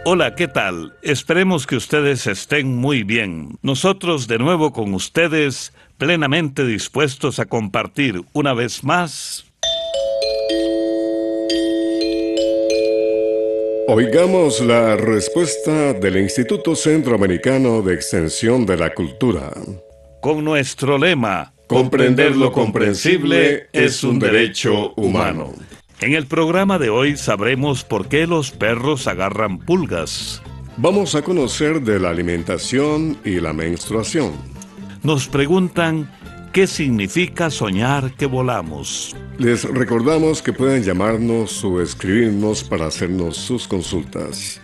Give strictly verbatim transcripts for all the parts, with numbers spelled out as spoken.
Hola, ¿qué tal? Esperemos que ustedes estén muy bien. Nosotros de nuevo con ustedes, plenamente dispuestos a compartir una vez más. Oigamos la respuesta del Instituto Centroamericano de Extensión de la Cultura. Con nuestro lema, Comprender lo comprensible es un derecho humano. En el programa de hoy sabremos por qué los perros agarran pulgas. Vamos a conocer de la alimentación y la menstruación. Nos preguntan qué significa soñar que volamos. Les recordamos que pueden llamarnos o escribirnos para hacernos sus consultas.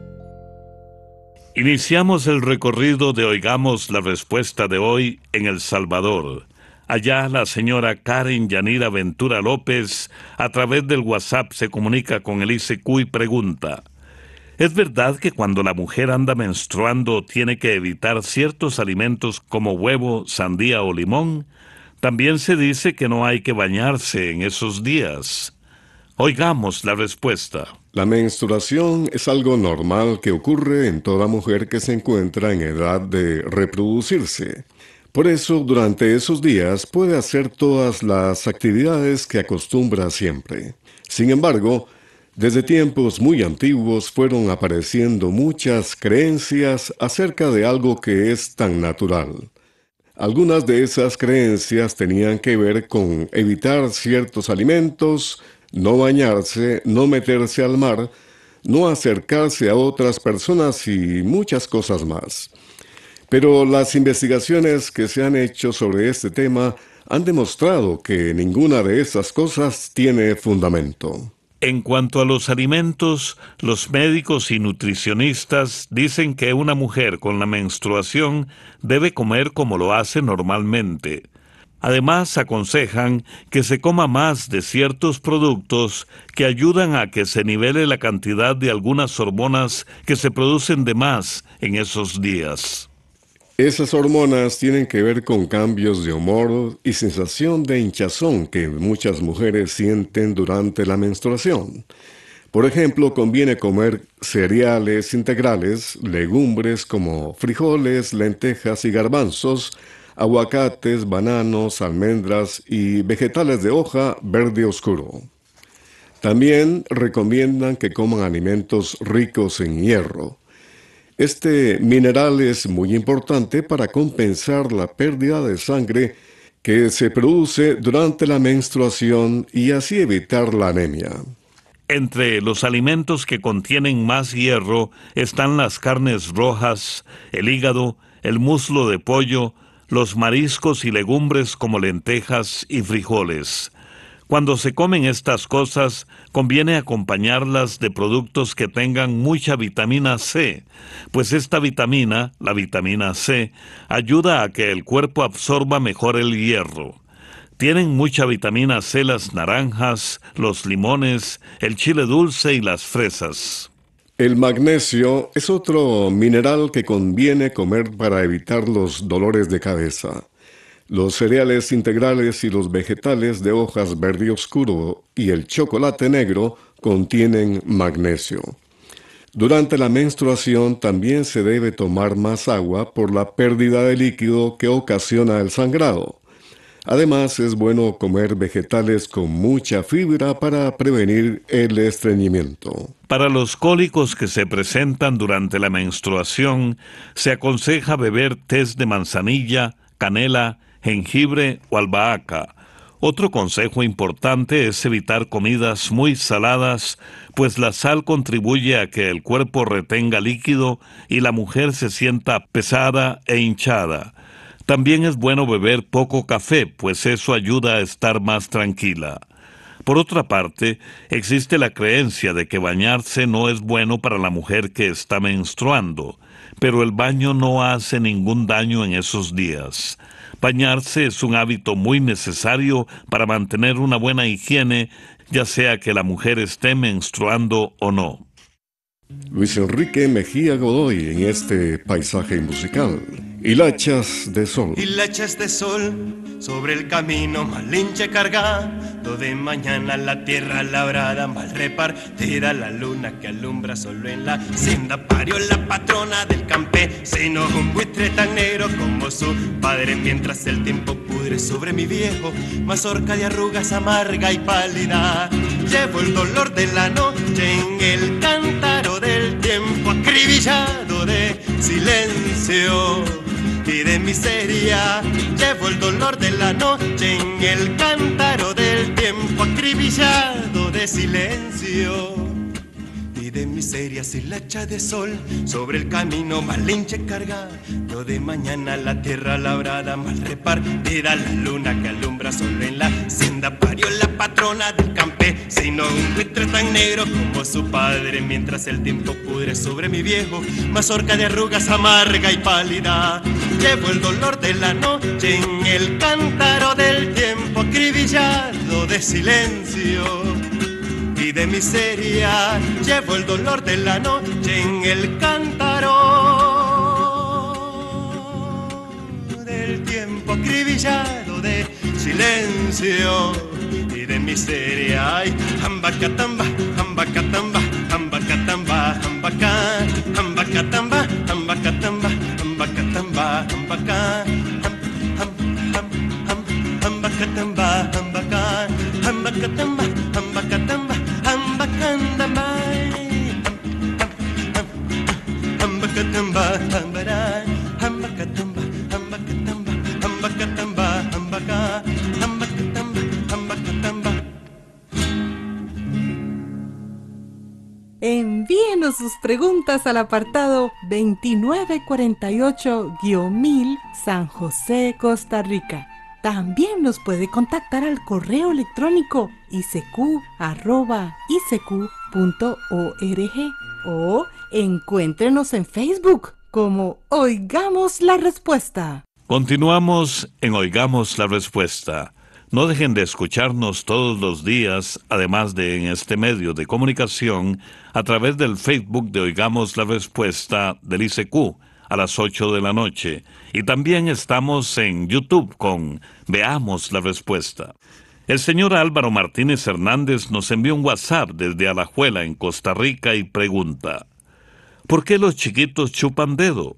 Iniciamos el recorrido de Oigamos la Respuesta de hoy en El Salvador. Allá la señora Karen Yanira Ventura López, a través del WhatsApp, se comunica con el I C Q y pregunta: ¿es verdad que cuando la mujer anda menstruando tiene que evitar ciertos alimentos como huevo, sandía o limón? También se dice que no hay que bañarse en esos días. Oigamos la respuesta. La menstruación es algo normal que ocurre en toda mujer que se encuentra en edad de reproducirse. Por eso, durante esos días puede hacer todas las actividades que acostumbra siempre. Sin embargo, desde tiempos muy antiguos fueron apareciendo muchas creencias acerca de algo que es tan natural. Algunas de esas creencias tenían que ver con evitar ciertos alimentos, no bañarse, no meterse al mar, no acercarse a otras personas y muchas cosas más. Pero las investigaciones que se han hecho sobre este tema han demostrado que ninguna de esas cosas tiene fundamento. En cuanto a los alimentos, los médicos y nutricionistas dicen que una mujer con la menstruación debe comer como lo hace normalmente. Además, aconsejan que se coma más de ciertos productos que ayudan a que se nivele la cantidad de algunas hormonas que se producen de más en esos días. Esas hormonas tienen que ver con cambios de humor y sensación de hinchazón que muchas mujeres sienten durante la menstruación. Por ejemplo, conviene comer cereales integrales, legumbres como frijoles, lentejas y garbanzos, aguacates, bananos, almendras y vegetales de hoja verde oscuro. También recomiendan que coman alimentos ricos en hierro. Este mineral es muy importante para compensar la pérdida de sangre que se produce durante la menstruación y así evitar la anemia. Entre los alimentos que contienen más hierro están las carnes rojas, el hígado, el muslo de pollo, los mariscos y legumbres como lentejas y frijoles. Cuando se comen estas cosas, conviene acompañarlas de productos que tengan mucha vitamina C, pues esta vitamina, la vitamina C, ayuda a que el cuerpo absorba mejor el hierro. Tienen mucha vitamina C las naranjas, los limones, el chile dulce y las fresas. El magnesio es otro mineral que conviene comer para evitar los dolores de cabeza. Los cereales integrales y los vegetales de hojas verde oscuro y el chocolate negro contienen magnesio. Durante la menstruación también se debe tomar más agua por la pérdida de líquido que ocasiona el sangrado. Además, es bueno comer vegetales con mucha fibra para prevenir el estreñimiento. Para los cólicos que se presentan durante la menstruación, se aconseja beber tés de manzanilla, canela, jengibre o albahaca. Otro consejo importante es evitar comidas muy saladas, pues la sal contribuye a que el cuerpo retenga líquido y la mujer se sienta pesada e hinchada. También es bueno beber poco café, pues eso ayuda a estar más tranquila. Por otra parte, existe la creencia de que bañarse no es bueno para la mujer que está menstruando, pero el baño no hace ningún daño en esos días. Bañarse es un hábito muy necesario para mantener una buena higiene, ya sea que la mujer esté menstruando o no. Luis Enrique Mejía Godoy en este paisaje musical. Hilachas de sol. Hilachas de sol sobre el camino Malinche cargado de mañana, la tierra labrada mal repartida, la luna que alumbra solo en la senda parió la patrona del campesino, un buitre tan negro como su padre, mientras el tiempo pudre sobre mi viejo, mazorca de arrugas amarga y pálida. Llevo el dolor de la noche en el cántaro del tiempo acribillado de silencio y de miseria. Llevo el dolor de la noche en el cántaro del tiempo acribillado de silencio y de miseria. Hilacha de sol sobre el camino Malinche cargado de mañana, la tierra labrada mal repartida, la luna que alumbra solo en la senda parió la patrona del campesino, un buitre tan negro como su padre, mientras el tiempo pudre sobre mi viejo, mazorca de arrugas amarga y pálida. Llevo el dolor de la noche en el cántaro del tiempo acribillado de silencio y de miseria. Llevo el dolor de la noche en el cántaro del tiempo acribillado de silencio y de miseria. Ay, ambacatamba, ambacatamba, ambacatamba, ambacá, ambacatamba, ambacatamba, ambacatamba, ambacá, ambacatamba, ambacá, ambacatamba, ambacatamba, ambacandamba, ambacatamba, ambara, ambacatamba, ambacatamba, ambacatamba, ambacá, ambacatamba, ambacatamba. Envíenos sus preguntas al apartado veintinueve cuarenta y ocho mil San José, Costa Rica. También nos puede contactar al correo electrónico i c q arroba i c q punto org o encuéntrenos en Facebook como Oigamos la Respuesta. Continuamos en Oigamos la Respuesta. No dejen de escucharnos todos los días, además de en este medio de comunicación, a través del Facebook de Oigamos la Respuesta del I C Q, a las ocho de la noche. Y también estamos en YouTube con Veamos la Respuesta. El señor Álvaro Martínez Hernández nos envió un WhatsApp desde Alajuela, en Costa Rica, y pregunta: ¿por qué los chiquitos chupan dedo?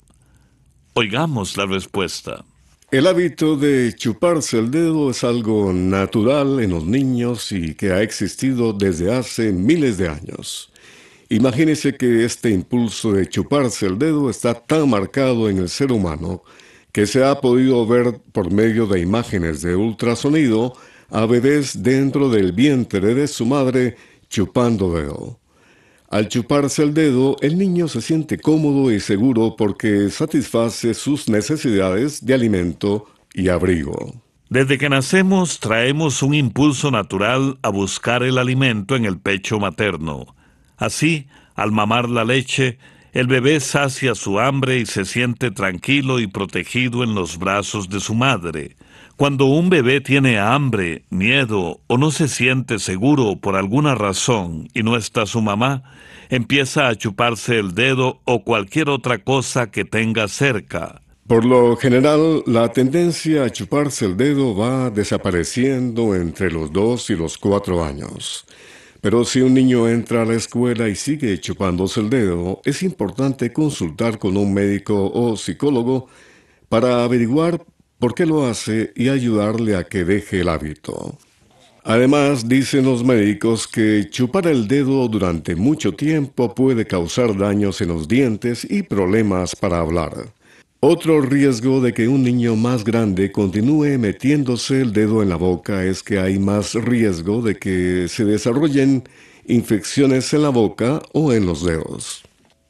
Oigamos la respuesta. El hábito de chuparse el dedo es algo natural en los niños y que ha existido desde hace miles de años. Imagínese que este impulso de chuparse el dedo está tan marcado en el ser humano que se ha podido ver por medio de imágenes de ultrasonido a bebés dentro del vientre de su madre chupando dedo. Al chuparse el dedo, el niño se siente cómodo y seguro porque satisface sus necesidades de alimento y abrigo. Desde que nacemos traemos un impulso natural a buscar el alimento en el pecho materno. Así, al mamar la leche, el bebé sacia su hambre y se siente tranquilo y protegido en los brazos de su madre. Cuando un bebé tiene hambre, miedo o no se siente seguro por alguna razón y no está su mamá, empieza a chuparse el dedo o cualquier otra cosa que tenga cerca. Por lo general, la tendencia a chuparse el dedo va desapareciendo entre los dos y los cuatro años. Pero si un niño entra a la escuela y sigue chupándose el dedo, es importante consultar con un médico o psicólogo para averiguar por qué lo hace y ayudarle a que deje el hábito. Además, dicen los médicos que chupar el dedo durante mucho tiempo puede causar daños en los dientes y problemas para hablar. Otro riesgo de que un niño más grande continúe metiéndose el dedo en la boca es que hay más riesgo de que se desarrollen infecciones en la boca o en los dedos.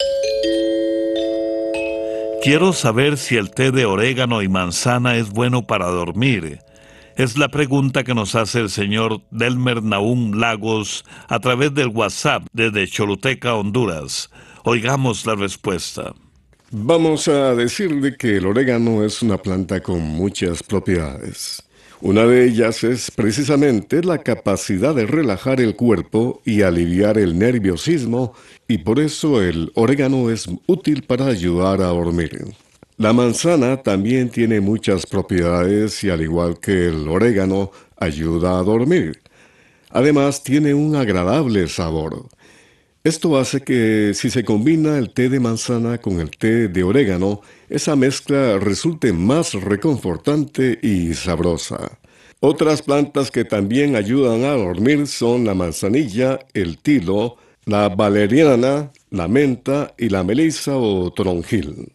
Quiero saber si el té de orégano y manzana es bueno para dormir. Es la pregunta que nos hace el señor Delmer Nahum Lagos a través del WhatsApp desde Choluteca, Honduras. Oigamos la respuesta. Vamos a decirle que el orégano es una planta con muchas propiedades. Una de ellas es precisamente la capacidad de relajar el cuerpo y aliviar el nerviosismo, y por eso el orégano es útil para ayudar a dormir. La manzana también tiene muchas propiedades y al igual que el orégano, ayuda a dormir. Además, tiene un agradable sabor. Esto hace que si se combina el té de manzana con el té de orégano, esa mezcla resulte más reconfortante y sabrosa. Otras plantas que también ayudan a dormir son la manzanilla, el tilo, la valeriana, la menta y la melisa o toronjil.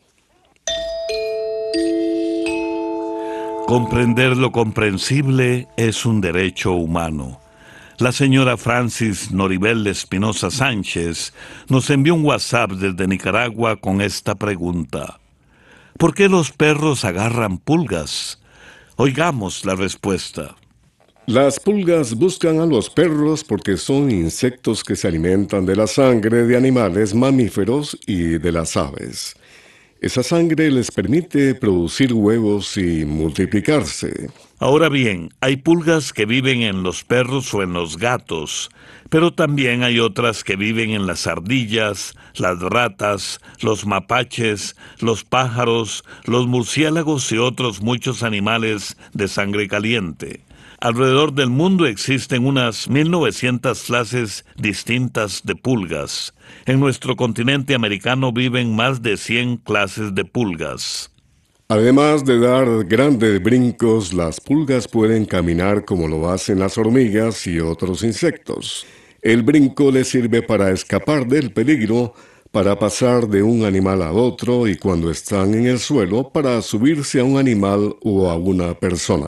Comprender lo comprensible es un derecho humano. La señora Francis Noribel Espinosa Sánchez nos envió un WhatsApp desde Nicaragua con esta pregunta. ¿Por qué los perros agarran pulgas? Oigamos la respuesta. Las pulgas buscan a los perros porque son insectos que se alimentan de la sangre de animales mamíferos y de las aves. Esa sangre les permite producir huevos y multiplicarse. Ahora bien, hay pulgas que viven en los perros o en los gatos, pero también hay otras que viven en las ardillas, las ratas, los mapaches, los pájaros, los murciélagos y otros muchos animales de sangre caliente. Alrededor del mundo existen unas mil novecientas clases distintas de pulgas. En nuestro continente americano viven más de cien clases de pulgas. Además de dar grandes brincos, las pulgas pueden caminar como lo hacen las hormigas y otros insectos. El brinco les sirve para escapar del peligro, para pasar de un animal a otro y cuando están en el suelo para subirse a un animal o a una persona.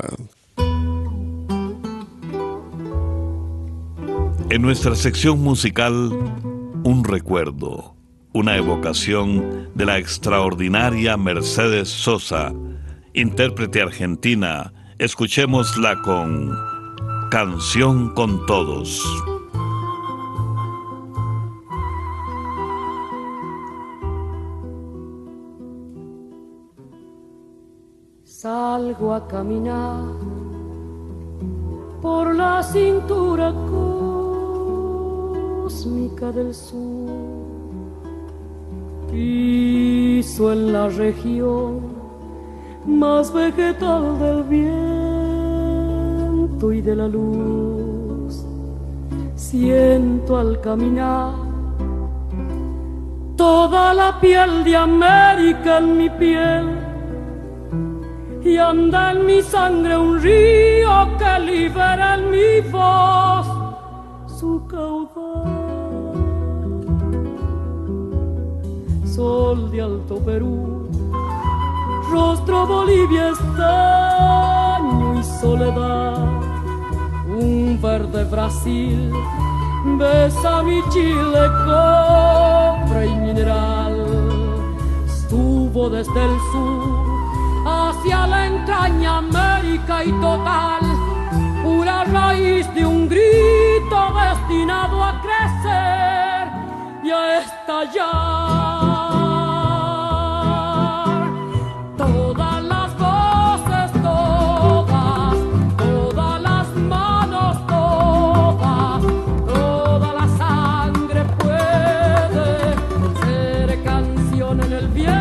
En nuestra sección musical, un recuerdo, una evocación de la extraordinaria Mercedes Sosa, intérprete argentina. Escuchémosla con Canción con Todos. Salgo a caminar por la cintura cósmica del sur, piso en la región más vegetal del viento y de la luz. Siento al caminar toda la piel de América en mi piel, y anda en mi sangre un río que libera en mi voz su caudal. Sol de Alto Perú, rostro Bolivia, estaño y soledad. Un verde Brasil besa mi Chile, cobre y mineral. Estuvo desde el sur hacia la entraña América y total, pura raíz de un grito destinado a crecer y a estallar. Todas las voces, todas, todas las manos, todas, toda la sangre puede ser canción en el viento.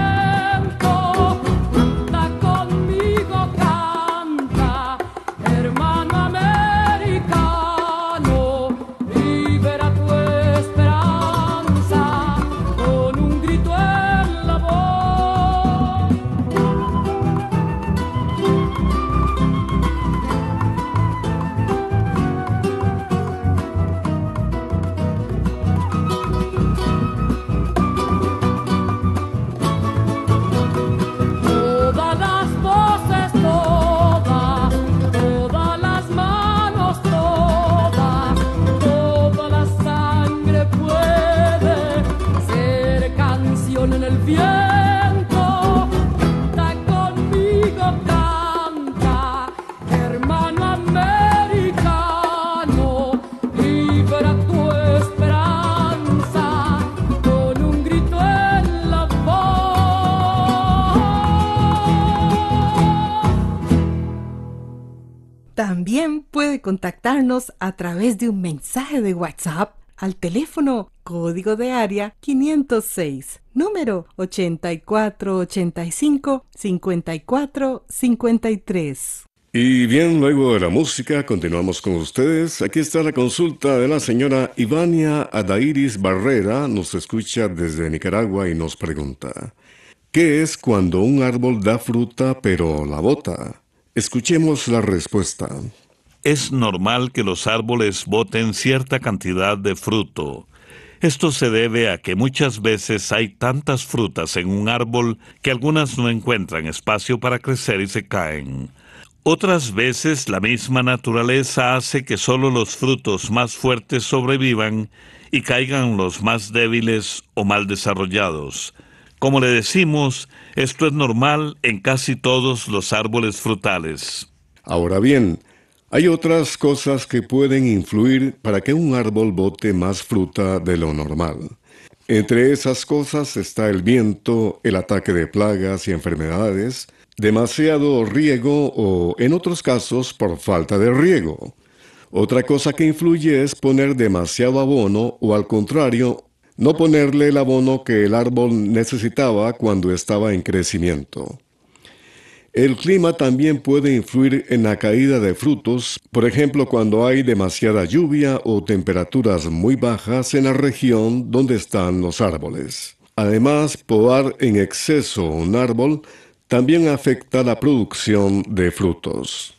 También puede contactarnos a través de un mensaje de WhatsApp al teléfono código de área quinientos seis, número ochenta y cuatro ochenta y cinco, cincuenta y cuatro cincuenta y tres. Y bien, luego de la música, continuamos con ustedes. Aquí está la consulta de la señora Ivania Adairis Barrera. Nos escucha desde Nicaragua y nos pregunta: ¿qué es cuando un árbol da fruta pero la bota? Escuchemos la respuesta. Es normal que los árboles boten cierta cantidad de fruto. Esto se debe a que muchas veces hay tantas frutas en un árbol que algunas no encuentran espacio para crecer y se caen. Otras veces la misma naturaleza hace que solo los frutos más fuertes sobrevivan y caigan los más débiles o mal desarrollados. Como le decimos, esto es normal en casi todos los árboles frutales. Ahora bien, hay otras cosas que pueden influir para que un árbol bote más fruta de lo normal. Entre esas cosas está el viento, el ataque de plagas y enfermedades, demasiado riego o, en otros casos, por falta de riego. Otra cosa que influye es poner demasiado abono o, al contrario, no ponerle el abono que el árbol necesitaba cuando estaba en crecimiento. El clima también puede influir en la caída de frutos, por ejemplo, cuando hay demasiada lluvia o temperaturas muy bajas en la región donde están los árboles. Además, podar en exceso un árbol también afecta la producción de frutos.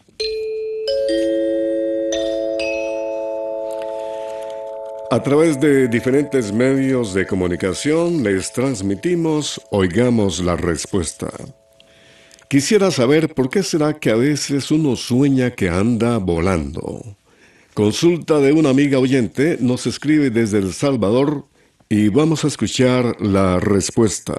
A través de diferentes medios de comunicación les transmitimos Oigamos la Respuesta. Quisiera saber por qué será que a veces uno sueña que anda volando. Consulta de una amiga oyente, nos escribe desde El Salvador y vamos a escuchar la respuesta.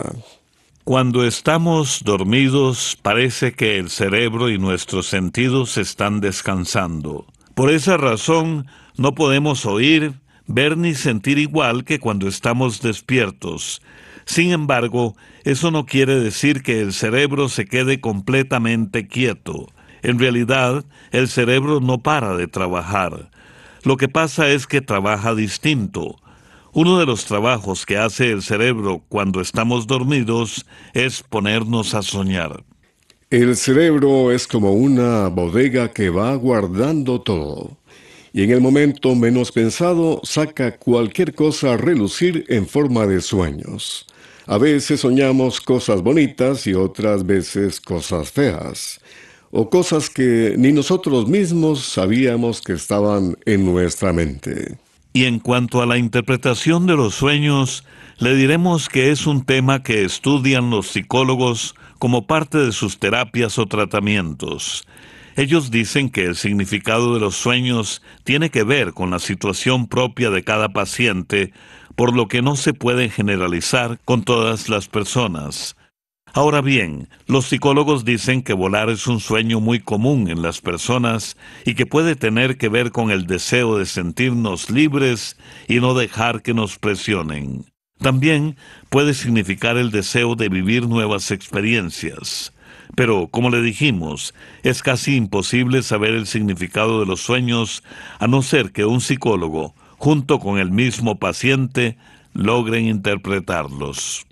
Cuando estamos dormidos, parece que el cerebro y nuestros sentidos están descansando. Por esa razón, no podemos oír, ver ni sentir igual que cuando estamos despiertos. Sin embargo, eso no quiere decir que el cerebro se quede completamente quieto. En realidad, el cerebro no para de trabajar. Lo que pasa es que trabaja distinto. Uno de los trabajos que hace el cerebro cuando estamos dormidos es ponernos a soñar. El cerebro es como una bodega que va guardando todo, y en el momento menos pensado saca cualquier cosa a relucir en forma de sueños. A veces soñamos cosas bonitas y otras veces cosas feas, o cosas que ni nosotros mismos sabíamos que estaban en nuestra mente. Y en cuanto a la interpretación de los sueños, le diremos que es un tema que estudian los psicólogos como parte de sus terapias o tratamientos. Ellos dicen que el significado de los sueños tiene que ver con la situación propia de cada paciente, por lo que no se puede generalizar con todas las personas. Ahora bien, los psicólogos dicen que volar es un sueño muy común en las personas y que puede tener que ver con el deseo de sentirnos libres y no dejar que nos presionen. También puede significar el deseo de vivir nuevas experiencias. Pero, como le dijimos, es casi imposible saber el significado de los sueños a no ser que un psicólogo, junto con el mismo paciente, logren interpretarlos.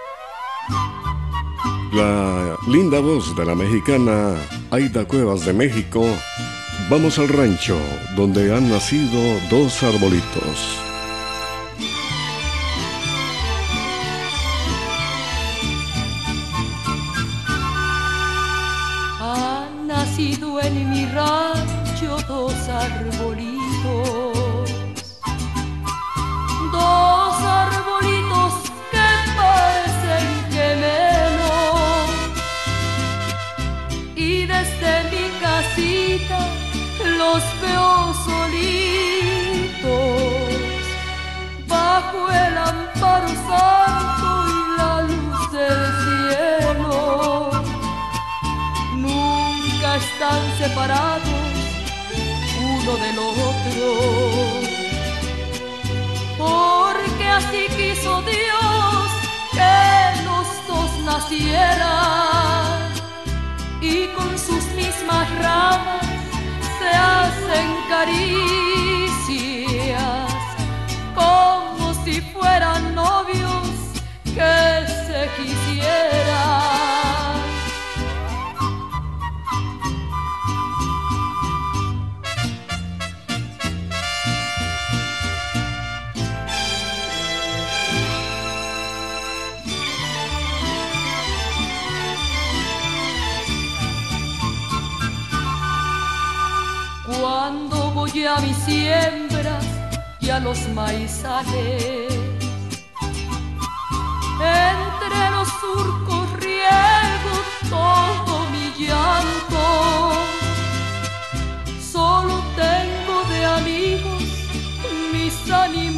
La linda voz de la mexicana Aida Cuevas de México. Vamos al rancho donde han nacido dos arbolitos. Han nacido en mi rancho dos arbolitos, dos arbolitos que parecen gemelos, y desde mi casita los veo solitos, bajo el amparo santo y la luz del cielo. Nunca están separados uno del otro, porque así quiso Dios que los dos nacieran, y con sus mismas ramas se hacen caricias como si a mis siembras y a los maizales. Entre los surcos riego todo mi llanto. Solo tengo de amigos mis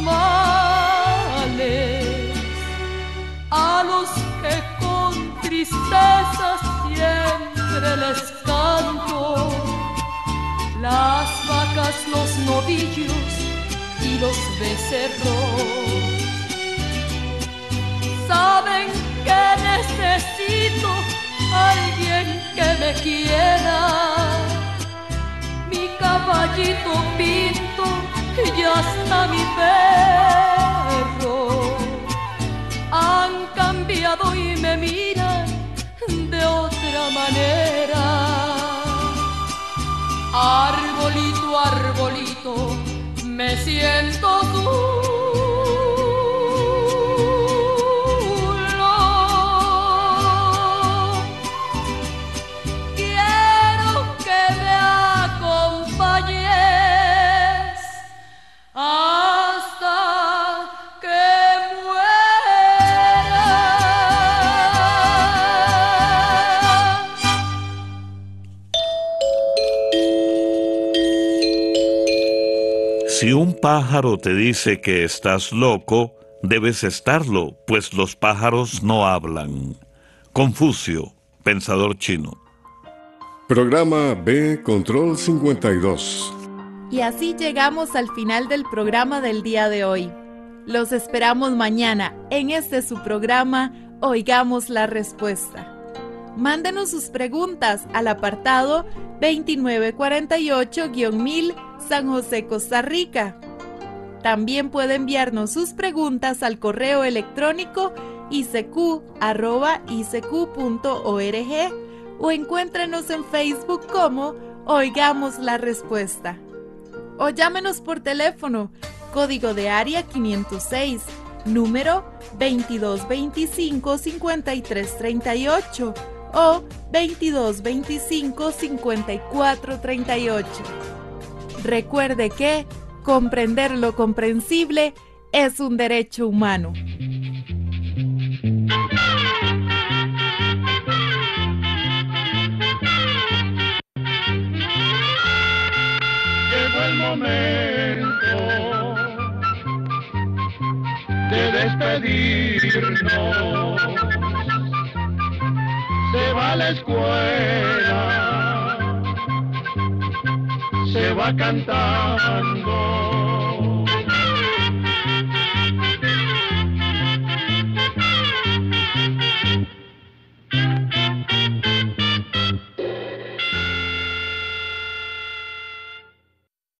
animales, a los que con tristeza siempre les canto. Las vacas, los novillos y los becerros saben que necesito alguien que me quiera. Mi caballito Pinto y hasta mi perro han cambiado y me miran de otra manera. Arbolito, arbolito, me siento solo. Quiero que me acompañes hasta que muera. Si un pájaro te dice que estás loco, debes estarlo, pues los pájaros no hablan. Confucio, pensador chino. Programa B, Control cincuenta y dos. Y así llegamos al final del programa del día de hoy. Los esperamos mañana en este su programa Oigamos la Respuesta. Mándenos sus preguntas al apartado veintinueve cuarenta y ocho mil San José, Costa Rica. También puede enviarnos sus preguntas al correo electrónico i c q arroba i c q punto org o encuéntrenos en Facebook como Oigamos la Respuesta. O llámenos por teléfono, código de área quinientos seis, número veintidós veinticinco cincuenta y tres treinta y ocho o veintidós veinticinco cincuenta y cuatro treinta y ocho. Recuerde que comprender lo comprensible es un derecho humano. Llegó el momento de despedirnos. Se va a la escuela, se va cantando.